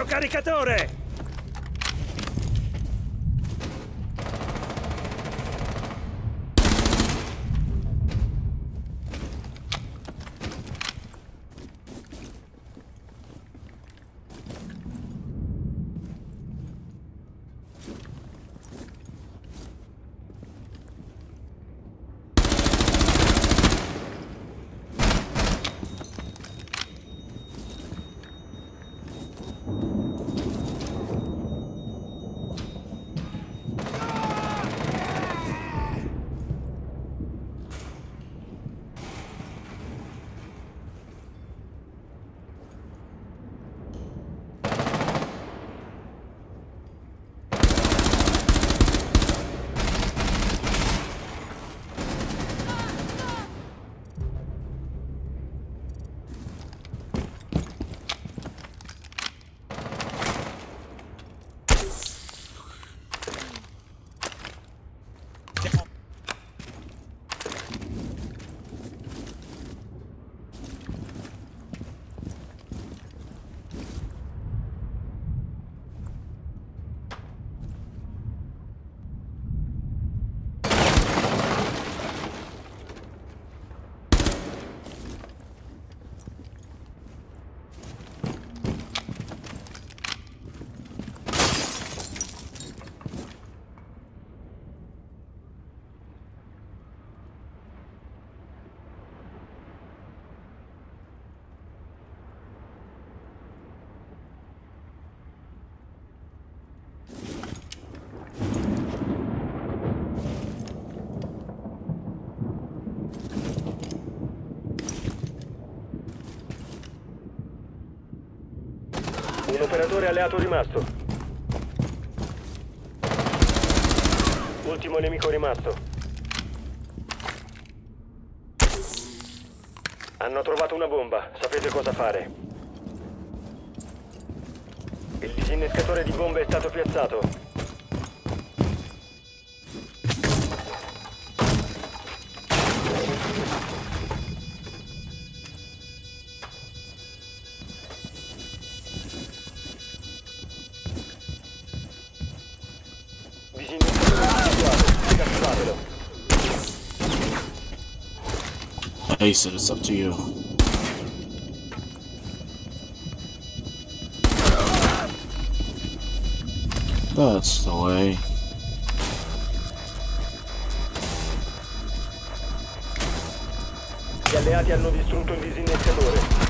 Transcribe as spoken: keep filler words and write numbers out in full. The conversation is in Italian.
caricatore! Un operatore alleato rimasto. Ultimo nemico rimasto. Hanno trovato una bomba, sapete cosa fare. Il disinnescatore di bombe è stato piazzato. Ace it, it's up to you. That's the way. Gli alleati hanno distrutto il disinnescatore.